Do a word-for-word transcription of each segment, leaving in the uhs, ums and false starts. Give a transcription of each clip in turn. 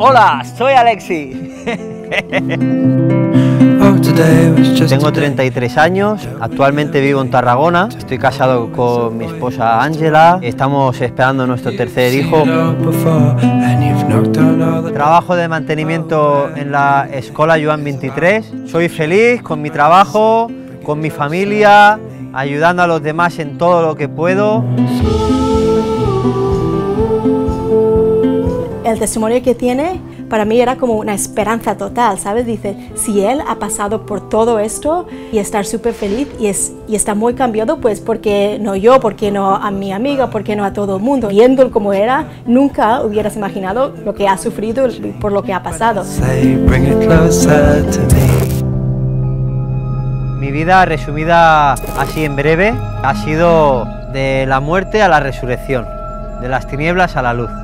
Hola, soy Alexis. Tengo treinta y tres años, actualmente vivo en Tarragona, estoy casado con mi esposa Ángela, estamos esperando nuestro tercer hijo. Trabajo de mantenimiento en la Escola Joan veintitrés, soy feliz con mi trabajo, con mi familia, ayudando a los demás en todo lo que puedo. El testimonio que tiene para mí era como una esperanza total, ¿sabes? Dice, si él ha pasado por todo esto y está súper feliz y, es, y está muy cambiado, pues ¿por qué no yo? ¿Por qué no a mi amiga? ¿Por qué no a todo el mundo? Viéndolo como era, nunca hubieras imaginado lo que ha sufrido por lo que ha pasado. Mi vida, resumida así en breve, ha sido de la muerte a la resurrección, de las tinieblas a la luz.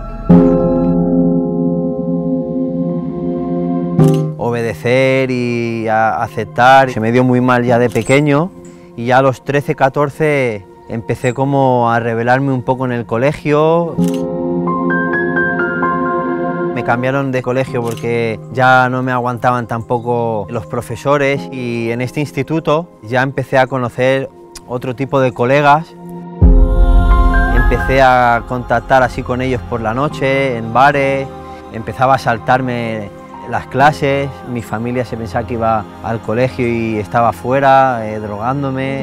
Obedecer y a aceptar. Se me dio muy mal ya de pequeño y ya a los trece, catorce empecé como a rebelarme un poco en el colegio. Me cambiaron de colegio porque ya no me aguantaban tampoco los profesores y en este instituto ya empecé a conocer otro tipo de colegas. Empecé a contactar así con ellos por la noche, en bares, empezaba a saltarme las clases, mi familia se pensaba que iba al colegio y estaba fuera, eh, drogándome.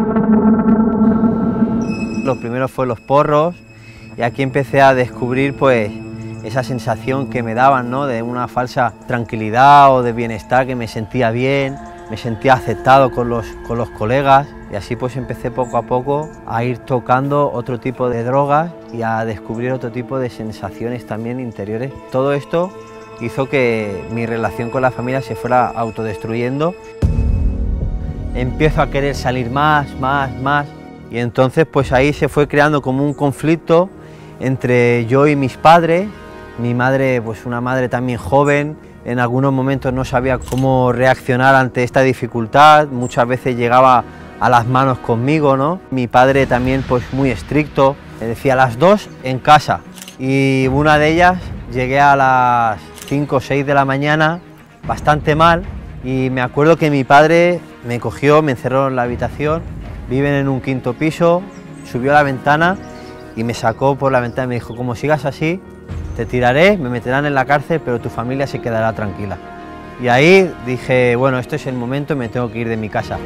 Lo primero fue los porros y aquí empecé a descubrir pues esa sensación que me daban, ¿no? De una falsa tranquilidad o de bienestar, que me sentía bien, me sentía aceptado con los, con los colegas y así pues empecé poco a poco a ir tocando otro tipo de drogas y a descubrir otro tipo de sensaciones también interiores. Todo esto hizo que mi relación con la familia se fuera autodestruyendo. Empiezo a querer salir más, más, más y entonces pues ahí se fue creando como un conflicto entre yo y mis padres. Mi madre, pues una madre también joven, en algunos momentos no sabía cómo reaccionar ante esta dificultad, muchas veces llegaba a las manos conmigo, ¿no? Mi padre también pues muy estricto, me decía las dos en casa y una de ellas llegué a las cinco o seis de la mañana bastante mal y me acuerdo que mi padre me cogió, me encerró en la habitación, viven en un quinto piso, subió a la ventana y me sacó por la ventana y me dijo, como sigas así, te tiraré, me meterán en la cárcel, pero tu familia se quedará tranquila. Y ahí dije, bueno, este es el momento, me tengo que ir de mi casa.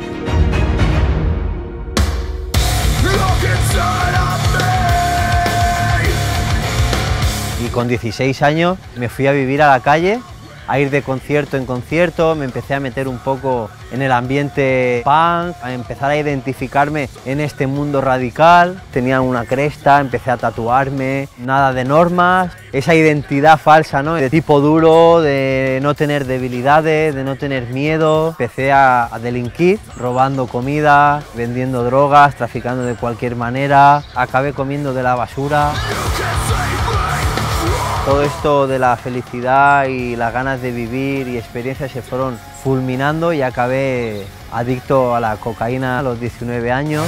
Y con dieciséis años me fui a vivir a la calle, a ir de concierto en concierto, me empecé a meter un poco en el ambiente punk, a empezar a identificarme en este mundo radical. Tenía una cresta, empecé a tatuarme, nada de normas, esa identidad falsa, ¿no? De tipo duro, de no tener debilidades, de no tener miedo. Empecé a, a delinquir, robando comida, vendiendo drogas, traficando de cualquier manera, acabé comiendo de la basura. Todo esto de la felicidad y las ganas de vivir y experiencias se fueron fulminando y acabé adicto a la cocaína a los diecinueve años.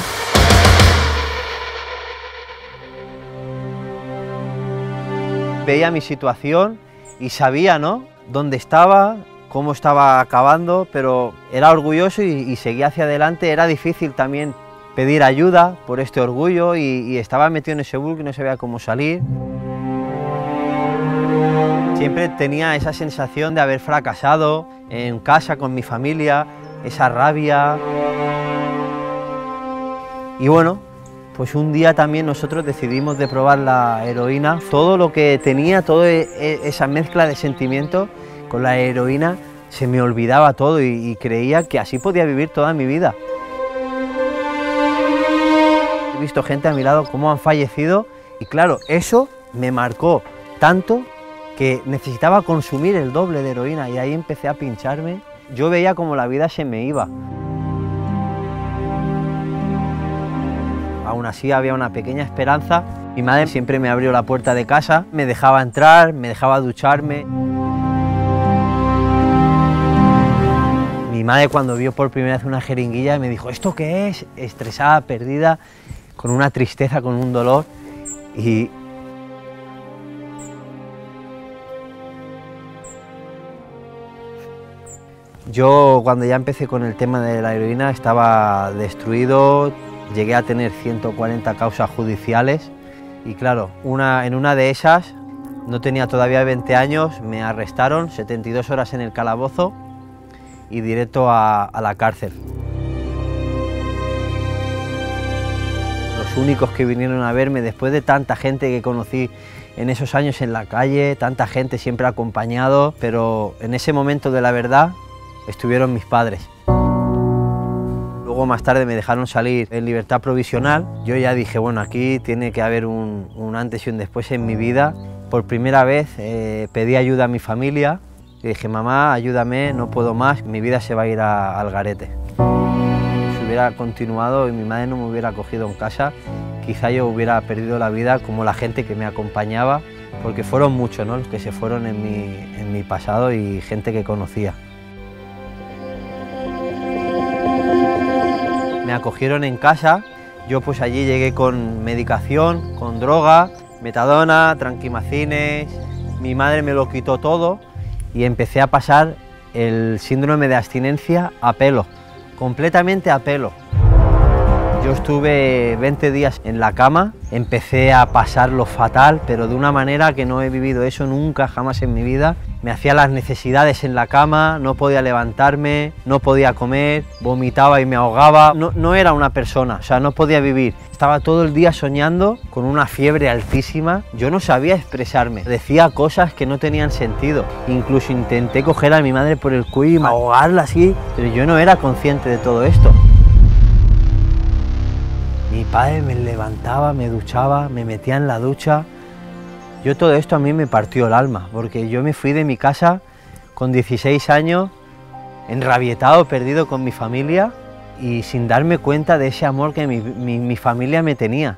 Veía mi situación y sabía, ¿no?, dónde estaba, cómo estaba acabando, pero era orgulloso y, y seguía hacia adelante. Era difícil también pedir ayuda por este orgullo y, y estaba metido en ese bucle y no sabía cómo salir. Siempre tenía esa sensación de haber fracasado en casa con mi familia, esa rabia. Y bueno, pues un día también nosotros decidimos de probar la heroína. Todo lo que tenía, toda esa mezcla de sentimientos con la heroína, se me olvidaba todo y, y creía que así podía vivir toda mi vida. He visto gente a mi lado cómo han fallecido y claro, eso me marcó tanto que necesitaba consumir el doble de heroína y ahí empecé a pincharme. Yo veía como la vida se me iba. Aún así había una pequeña esperanza. Mi madre siempre me abrió la puerta de casa, me dejaba entrar, me dejaba ducharme. Mi madre cuando vio por primera vez una jeringuilla me dijo, ¿esto qué es? Estresada, perdida, con una tristeza, con un dolor y Yo cuando ya empecé con el tema de la heroína estaba destruido, llegué a tener ciento cuarenta causas judiciales y claro, una, en una de esas, no tenía todavía veinte años, me arrestaron, setenta y dos horas en el calabozo y directo a, a la cárcel. Los únicos que vinieron a verme después de tanta gente que conocí en esos años en la calle, tanta gente siempre acompañado, pero en ese momento de la verdad estuvieron mis padres. Luego más tarde me dejaron salir en libertad provisional. Yo ya dije, bueno, aquí tiene que haber un, un antes y un después en mi vida. Por primera vez eh, pedí ayuda a mi familia y dije, mamá, ayúdame, no puedo más, mi vida se va a ir a, al garete. Si hubiera continuado y mi madre no me hubiera cogido en casa, quizá yo hubiera perdido la vida como la gente que me acompañaba, porque fueron muchos, ¿no?, los que se fueron en mi, en mi pasado y gente que conocía. Me acogieron en casa, yo pues allí llegué con medicación, con droga, metadona, tranquimacines, mi madre me lo quitó todo y empecé a pasar el síndrome de abstinencia a pelo, completamente a pelo. Yo estuve veinte días en la cama, empecé a pasarlo fatal, pero de una manera que no he vivido eso nunca, jamás en mi vida. Me hacía las necesidades en la cama, no podía levantarme, no podía comer, vomitaba y me ahogaba. No, no era una persona, o sea, no podía vivir. Estaba todo el día soñando con una fiebre altísima. Yo no sabía expresarme, decía cosas que no tenían sentido. Incluso intenté coger a mi madre por el cuello y ahogarla así, pero yo no era consciente de todo esto. Mi padre me levantaba, me duchaba, me metía en la ducha. Yo todo esto a mí me partió el alma, porque yo me fui de mi casa con dieciséis años, enrabietado, perdido con mi familia y sin darme cuenta de ese amor que mi, mi, mi familia me tenía.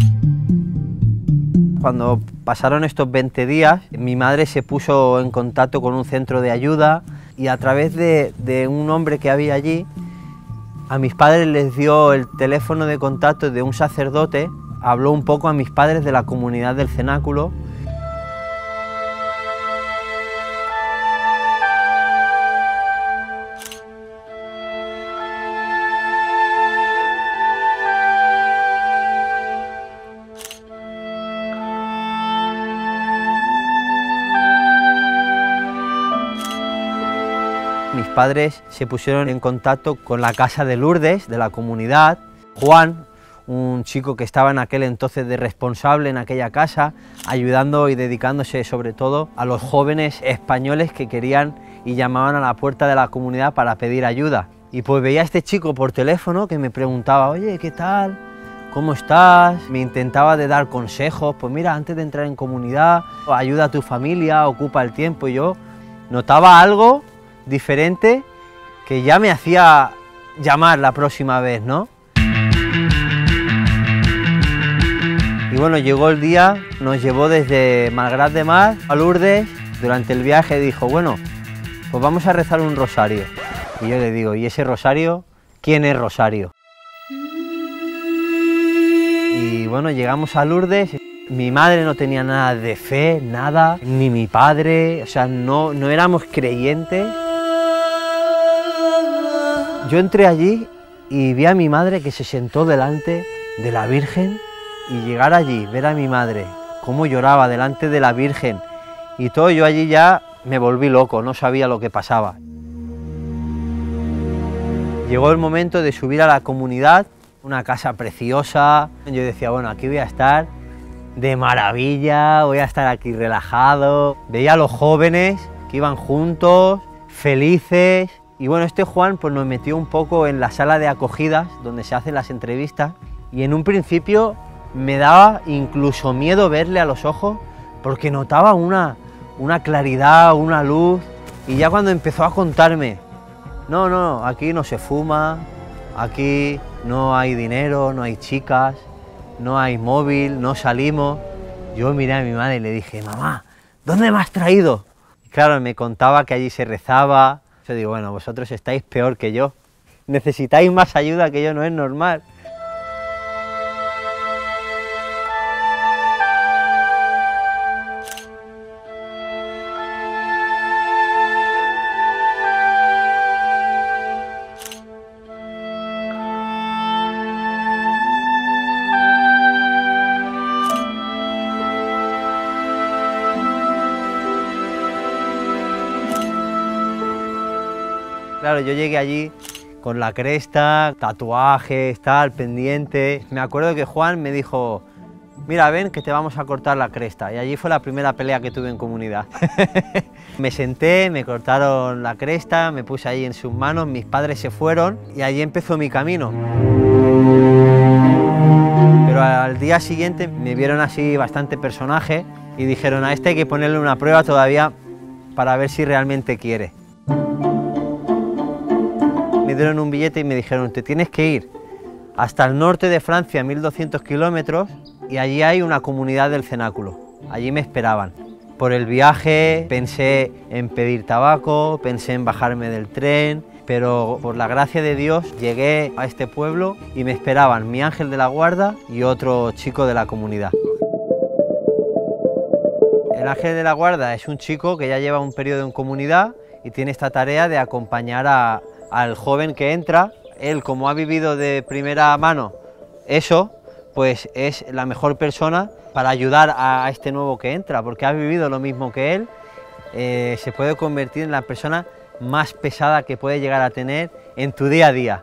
Cuando pasaron estos veinte días, mi madre se puso en contacto con un centro de ayuda y a través de, de un hombre que había allí, a mis padres les dio el teléfono de contacto de un sacerdote, habló un poco a mis padres de la comunidad del cenáculo. Mis padres se pusieron en contacto con la casa de Lourdes, de la comunidad. Juan, un chico que estaba en aquel entonces de responsable en aquella casa, ayudando y dedicándose sobre todo a los jóvenes españoles que querían y llamaban a la puerta de la comunidad para pedir ayuda. Y pues veía a este chico por teléfono que me preguntaba, oye, ¿qué tal? ¿Cómo estás? Me intentaba de dar consejos, pues mira, antes de entrar en comunidad, ayuda a tu familia, ocupa el tiempo. Y yo notaba algo diferente que ya me hacía llamar la próxima vez, ¿no? Y bueno, llegó el día, nos llevó desde Malgrat de Mar a Lourdes. Durante el viaje dijo, bueno, pues vamos a rezar un rosario. Y yo le digo, ¿y ese rosario? ¿Quién es Rosario? Y bueno, llegamos a Lourdes. Mi madre no tenía nada de fe, nada, ni mi padre, o sea, no, no éramos creyentes. Yo entré allí y vi a mi madre que se sentó delante de la Virgen y llegar allí, ver a mi madre, cómo lloraba delante de la Virgen y todo, yo allí ya me volví loco, no sabía lo que pasaba. Llegó el momento de subir a la comunidad, una casa preciosa. Yo decía, bueno, aquí voy a estar de maravilla, voy a estar aquí relajado. Veía a los jóvenes que iban juntos, felices. Y bueno, este Juan pues nos metió un poco en la sala de acogidas, donde se hacen las entrevistas, y en un principio me daba incluso miedo verle a los ojos, porque notaba una, una claridad, una luz, y ya cuando empezó a contarme, no, no, aquí no se fuma, aquí no hay dinero, no hay chicas, no hay móvil, no salimos. Yo miré a mi madre y le dije, mamá, ¿dónde me has traído? Y claro, me contaba que allí se rezaba. Yo digo, bueno, vosotros estáis peor que yo, necesitáis más ayuda que yo, no es normal. Claro, yo llegué allí con la cresta, tatuajes, tal, pendiente. Me acuerdo que Juan me dijo, mira, ven que te vamos a cortar la cresta. Y allí fue la primera pelea que tuve en comunidad. Me senté, me cortaron la cresta, me puse ahí en sus manos, mis padres se fueron y allí empezó mi camino. Pero al día siguiente me vieron así bastante personaje y dijeron, a este hay que ponerle una prueba todavía para ver si realmente quiere. Me dieron un billete y me dijeron, te tienes que ir hasta el norte de Francia, mil doscientos kilómetros, y allí hay una comunidad del cenáculo. Allí me esperaban. Por el viaje pensé en pedir tabaco, pensé en bajarme del tren, pero por la gracia de Dios llegué a este pueblo y me esperaban mi ángel de la guarda y otro chico de la comunidad. El ángel de la guarda es un chico que ya lleva un periodo en comunidad y tiene esta tarea de acompañar a al joven que entra. Él, como ha vivido de primera mano eso, pues es la mejor persona para ayudar a este nuevo que entra, porque ha vivido lo mismo que él. Eh, se puede convertir en la persona más pesada que puede llegar a tener en tu día a día.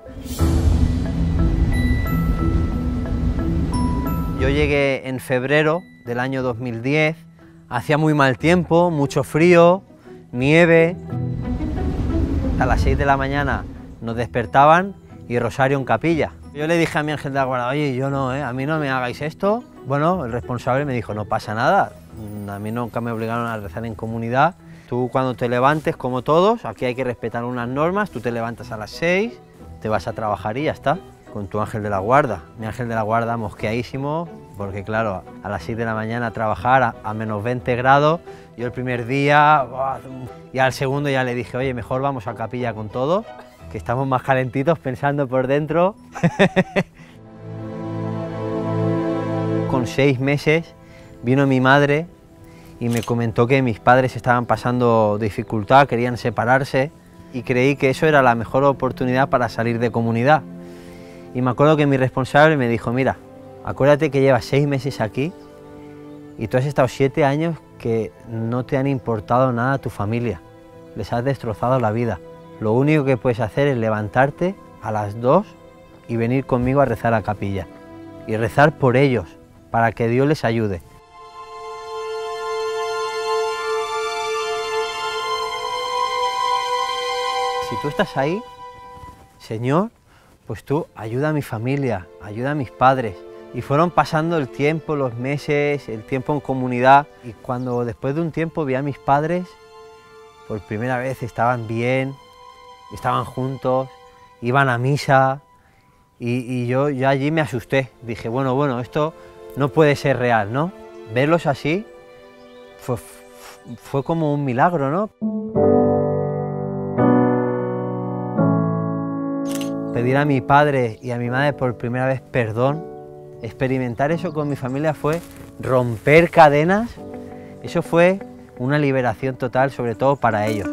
Yo llegué en febrero del año dos mil diez, hacía muy mal tiempo, mucho frío, nieve. A las seis de la mañana nos despertaban y rosario en capilla. Yo le dije a mi ángel de la guarda, oye, yo no, ¿eh? A mí no me hagáis esto. Bueno, el responsable me dijo, no pasa nada, a mí nunca me obligaron a rezar en comunidad. Tú cuando te levantes, como todos, aquí hay que respetar unas normas, tú te levantas a las seis, te vas a trabajar y ya está, con tu ángel de la guarda. Mi ángel de la guarda mosqueadísimo, porque claro, a las seis de la mañana a trabajar a, a menos veinte grados, yo el primer día, y al segundo ya le dije, oye, mejor vamos a capilla con todos, que estamos más calentitos pensando por dentro. Con seis meses vino mi madre y me comentó que mis padres estaban pasando dificultad, querían separarse, y creí que eso era la mejor oportunidad para salir de comunidad. Y me acuerdo que mi responsable me dijo, mira, acuérdate que llevas seis meses aquí y tú has estado siete años que no te han importado nada a tu familia, les has destrozado la vida. Lo único que puedes hacer es levantarte a las dos y venir conmigo a rezar a capilla y rezar por ellos, para que Dios les ayude. Si tú estás ahí, Señor, pues tú ayuda a mi familia, ayuda a mis padres. Y fueron pasando el tiempo, los meses, el tiempo en comunidad, y cuando después de un tiempo vi a mis padres, por primera vez estaban bien, estaban juntos, iban a misa, y, y yo ya allí me asusté. Dije, bueno, bueno, esto no puede ser real, ¿no? Verlos así fue, fue como un milagro, ¿no? Pedir a mi padre y a mi madre por primera vez perdón, experimentar eso con mi familia fue romper cadenas, eso fue una liberación total, sobre todo para ellos.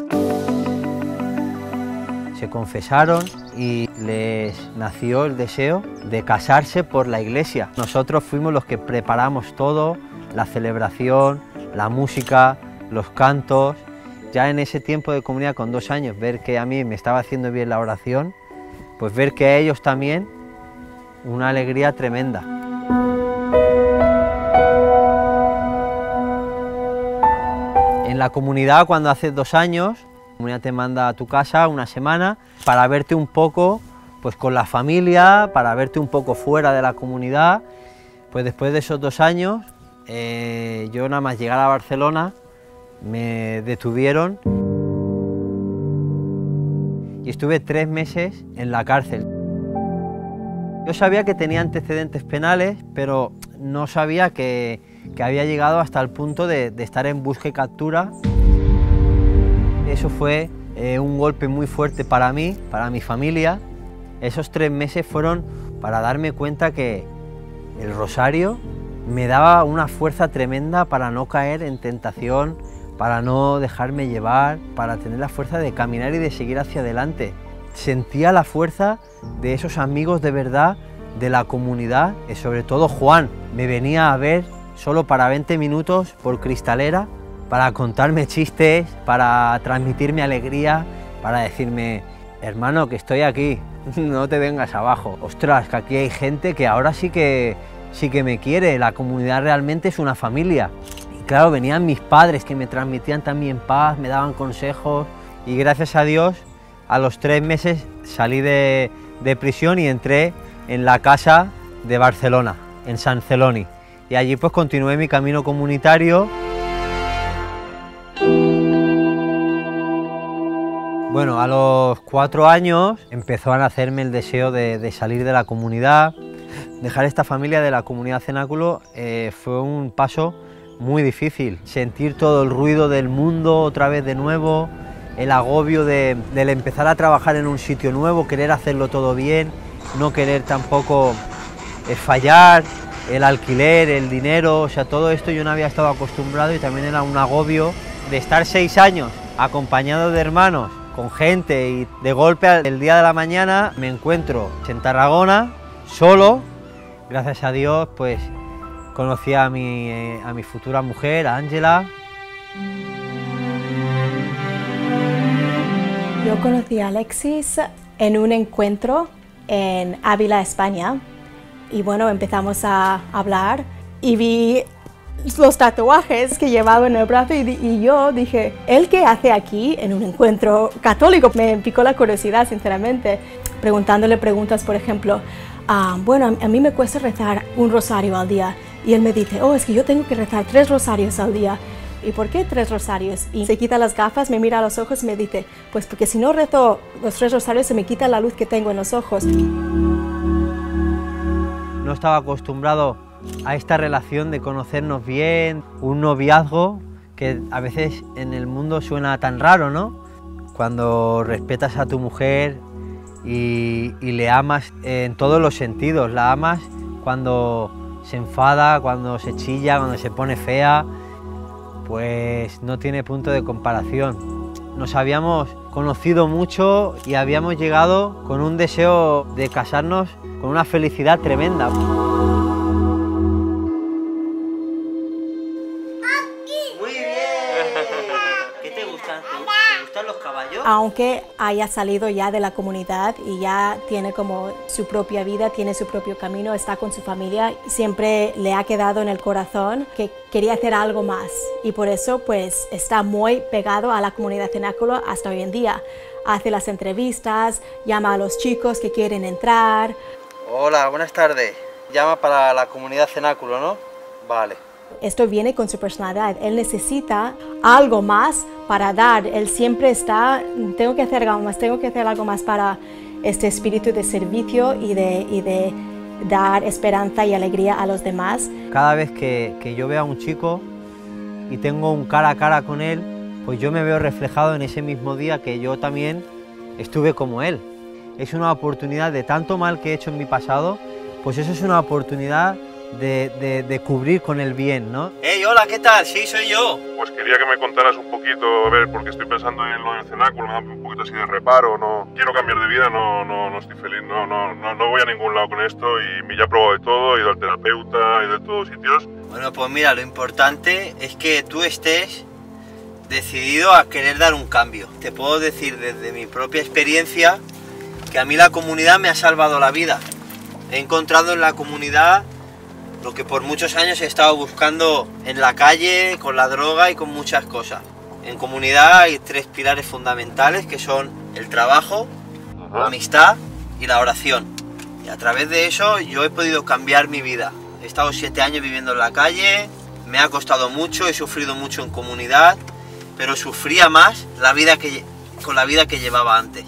Se confesaron y les nació el deseo de casarse por la iglesia. Nosotros fuimos los que preparamos todo, la celebración, la música, los cantos. Ya en ese tiempo de comunidad, con dos años, ver que a mí me estaba haciendo bien la oración, pues ver que a ellos también, una alegría tremenda. En la comunidad, cuando haces dos años, la comunidad te manda a tu casa una semana para verte un poco pues, con la familia, para verte un poco fuera de la comunidad. Pues después de esos dos años, eh, yo nada más llegar a Barcelona, me detuvieron y estuve tres meses en la cárcel. Yo sabía que tenía antecedentes penales, pero no sabía que, que había llegado hasta el punto de, de estar en busca y captura. Eso fue eh, un golpe muy fuerte para mí, para mi familia. Esos tres meses fueron para darme cuenta que el rosario me daba una fuerza tremenda para no caer en tentación, para no dejarme llevar, para tener la fuerza de caminar y de seguir hacia adelante. Sentía la fuerza de esos amigos de verdad, de la comunidad, y sobre todo Juan. Me venía a ver solo para veinte minutos por cristalera, para contarme chistes, para transmitirme alegría, para decirme, hermano, que estoy aquí, no te vengas abajo. Ostras, que aquí hay gente que ahora sí que, sí que me quiere, la comunidad realmente es una familia. Y claro, venían mis padres que me transmitían también paz, me daban consejos y gracias a Dios, a los tres meses salí de, de prisión y entré en la casa de Barcelona, en Sant Celoni. Y allí pues continué mi camino comunitario. Bueno, a los cuatro años empezó a nacerme el deseo de, de salir de la comunidad. Dejar esta familia de la comunidad cenáculo eh, fue un paso muy difícil. Sentir todo el ruido del mundo otra vez de nuevo, el agobio de, del empezar a trabajar en un sitio nuevo, querer hacerlo todo bien, no querer tampoco eh, fallar, el alquiler, el dinero, o sea, todo esto yo no había estado acostumbrado y también era un agobio de estar seis años acompañado de hermanos, con gente y de golpe el día de la mañana me encuentro en Tarragona, solo. Gracias a Dios pues conocí a mi, eh, a mi futura mujer, a Ángela. Yo conocí a Alexis en un encuentro en Ávila, España, y bueno, empezamos a hablar y vi los tatuajes que llevaba en el brazo y, y yo dije, ¿él qué hace aquí en un encuentro católico? Me picó la curiosidad, sinceramente, preguntándole preguntas, por ejemplo, ah, bueno, a, a mí me cuesta rezar un rosario al día, y él me dice, oh, es que yo tengo que rezar tres rosarios al día. ¿Y por qué tres rosarios? Y se quita las gafas, me mira a los ojos y me dice, pues porque si no rezo los tres rosarios se me quita la luz que tengo en los ojos. No estaba acostumbrado a esta relación de conocernos bien, un noviazgo que a veces en el mundo suena tan raro, ¿no? Cuando respetas a tu mujer y, y le amas en todos los sentidos, la amas cuando se enfada, cuando se chilla, cuando se pone fea, pues no tiene punto de comparación. Nos habíamos conocido mucho y habíamos llegado con un deseo de casarnos con una felicidad tremenda. Muy bien. ¿Qué te gustan? ¿Te gustan los caballos? Aunque haya salido ya de la comunidad y ya tiene como su propia vida, tiene su propio camino, está con su familia, siempre le ha quedado en el corazón que quería hacer algo más y por eso pues está muy pegado a la comunidad cenáculo hasta hoy en día. Hace las entrevistas, llama a los chicos que quieren entrar. Hola, buenas tardes. Llama para la comunidad cenáculo, ¿no? Vale. Esto viene con su personalidad. Él necesita algo más para dar. Él siempre está, tengo que hacer algo más, tengo que hacer algo más para este espíritu de servicio y de, y de dar esperanza y alegría a los demás. Cada vez que, que yo veo a un chico y tengo un cara a cara con él, pues yo me veo reflejado en ese mismo día que yo también estuve como él. Es una oportunidad de tanto mal que he hecho en mi pasado, pues eso es una oportunidad de, de, de cubrir con el bien, ¿no? ¡Hey, hola! ¿Qué tal? Sí, soy yo. Pues quería que me contaras un poquito, a ver, porque estoy pensando en lo del cenáculo, me da un poquito así de reparo, no quiero cambiar de vida, no, no, no estoy feliz, no, no, no, no voy a ningún lado con esto y me ya he probado de todo, he ido al terapeuta, he ido a todos sitios. Bueno, pues mira, lo importante es que tú estés decidido a querer dar un cambio. Te puedo decir desde mi propia experiencia que a mí la comunidad me ha salvado la vida. He encontrado en la comunidad lo que por muchos años he estado buscando en la calle, con la droga y con muchas cosas. En comunidad hay tres pilares fundamentales que son el trabajo, Ajá. la amistad y la oración. Y a través de eso yo he podido cambiar mi vida. He estado siete años viviendo en la calle, me ha costado mucho, he sufrido mucho en comunidad, pero sufría más la vida que, con la vida que llevaba antes.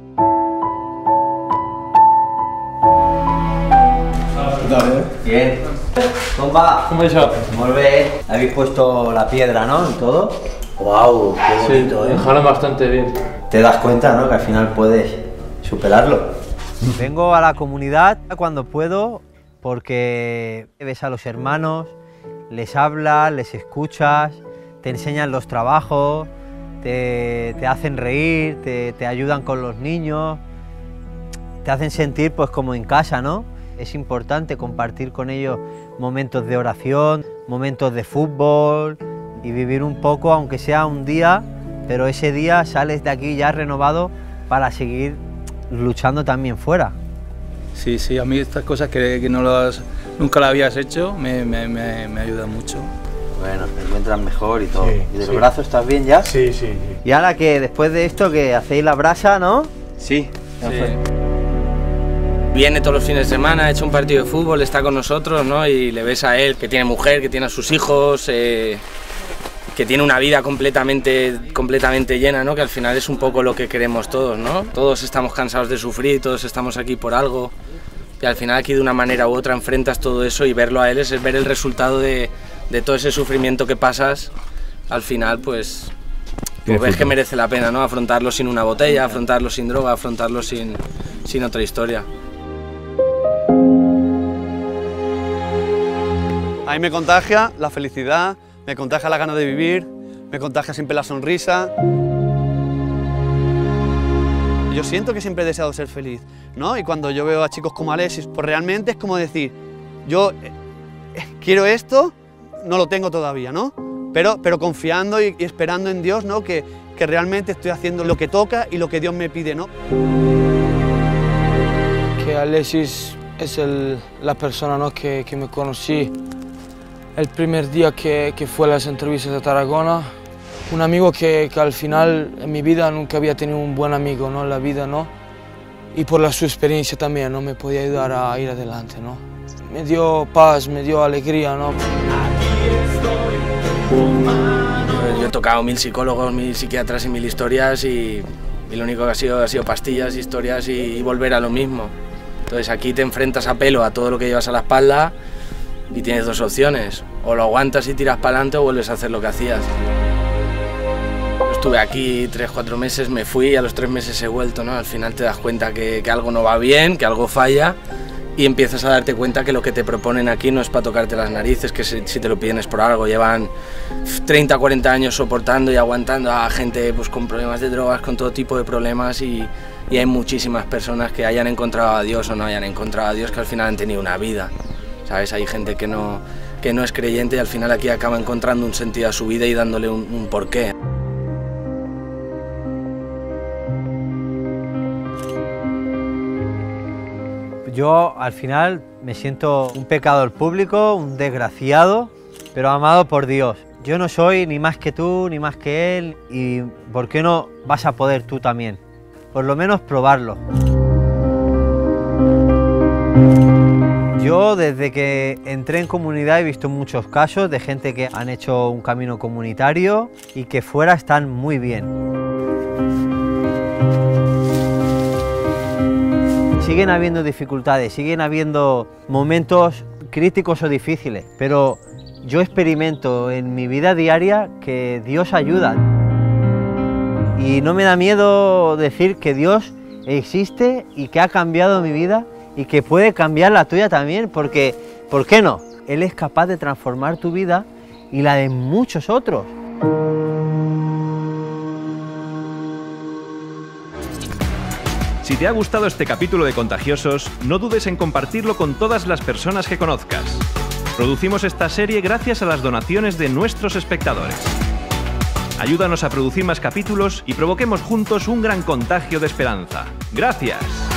Bien. Com va? Com va això? Molt bé. Habéis puesto la piedra, ¿no? Y todo. Wow, qué bonito, sí, ¿eh? dejaron bastante bien. Te das cuenta, ¿no? Que al final puedes superarlo. Vengo a la comunidad cuando puedo porque ves a los hermanos, les hablas, les escuchas, te enseñan los trabajos, te, te hacen reír, te, te ayudan con los niños, te hacen sentir pues como en casa, ¿no? Es importante compartir con ellos momentos de oración, momentos de fútbol y vivir un poco, aunque sea un día, pero ese día sales de aquí ya renovado para seguir luchando también fuera. Sí, sí, a mí estas cosas que, que no las, nunca las habías hecho me, me, me, me ayudan mucho. Bueno, te encuentras mejor y todo. Sí, ¿Y del sí. brazo estás bien ya? Sí, sí, sí. Y ahora que después de esto que hacéis la brasa, ¿no? Sí. Sí. Viene todos los fines de semana, ha hecho un partido de fútbol, está con nosotros, ¿no? Y le ves a él que tiene mujer, que tiene a sus hijos, eh, que tiene una vida completamente, completamente llena, ¿no? Que al final es un poco lo que queremos todos, ¿no? Todos estamos cansados de sufrir, todos estamos aquí por algo. Y al final aquí de una manera u otra enfrentas todo eso y verlo a él es ver el resultado de, de todo ese sufrimiento que pasas. Al final, pues, pues ves que merece la pena, ¿no? Afrontarlo sin una botella, afrontarlo sin droga, afrontarlo sin, sin otra historia. A mí me contagia la felicidad, me contagia la ganas de vivir, me contagia siempre la sonrisa. Yo siento que siempre he deseado ser feliz, ¿no? Y cuando yo veo a chicos como Alexis, pues realmente es como decir, yo eh, quiero esto, no lo tengo todavía, ¿no? Pero, pero confiando y, y esperando en Dios, ¿no? Que, que realmente estoy haciendo lo que toca y lo que Dios me pide, ¿no? Que Alexis es el, la persona, ¿no? que, que me conocí el primer día que, que fue a las entrevistas de Tarragona. Un amigo que, que al final en mi vida nunca había tenido un buen amigo, ¿no? En la vida, ¿no? Y por la, su experiencia también, ¿no? Me podía ayudar a ir adelante, ¿no? Me dio paz, me dio alegría, ¿no? Yo he tocado mil psicólogos, mil psiquiatras y mil historias y, y lo único que ha sido ha sido pastillas, historias y, y volver a lo mismo. Entonces aquí te enfrentas a pelo a todo lo que llevas a la espalda y tienes dos opciones, o lo aguantas y tiras para adelante o vuelves a hacer lo que hacías. Estuve aquí tres, cuatro meses, me fui y a los tres meses he vuelto, ¿no? Al final te das cuenta que, que algo no va bien, que algo falla y empiezas a darte cuenta que lo que te proponen aquí no es para tocarte las narices, que si, si te lo piden es por algo. Llevan treinta, cuarenta años soportando y aguantando a gente pues, con problemas de drogas, con todo tipo de problemas y, y hay muchísimas personas que hayan encontrado a Dios o no hayan encontrado a Dios que al final han tenido una vida, ¿sabes? Hay gente que no, que no es creyente y al final aquí acaba encontrando un sentido a su vida y dándole un, un porqué. Yo al final me siento un pecador público, un desgraciado, pero amado por Dios. Yo no soy ni más que tú, ni más que Él, y ¿por qué no vas a poder tú también? Por lo menos probarlo. Yo desde que entré en comunidad he visto muchos casos de gente que han hecho un camino comunitario y que fuera están muy bien. Siguen habiendo dificultades, siguen habiendo momentos críticos o difíciles, pero yo experimento en mi vida diaria que Dios ayuda. Y no me da miedo decir que Dios existe y que ha cambiado mi vida y que puede cambiar la tuya también, porque, ¿por qué no? Él es capaz de transformar tu vida y la de muchos otros. Si te ha gustado este capítulo de Contagiosos, no dudes en compartirlo con todas las personas que conozcas. Producimos esta serie gracias a las donaciones de nuestros espectadores. Ayúdanos a producir más capítulos y provoquemos juntos un gran contagio de esperanza. ¡Gracias!